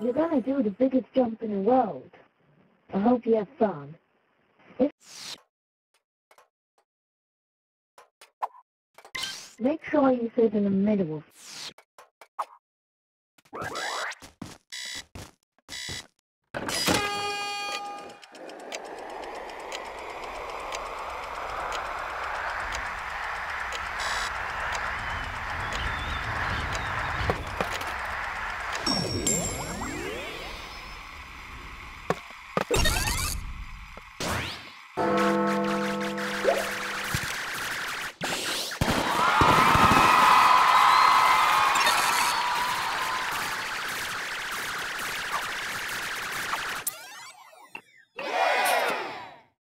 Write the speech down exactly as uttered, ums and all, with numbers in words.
You're gonna do the biggest jump in the world. I hope you have fun. If Make sure you sit in the middle.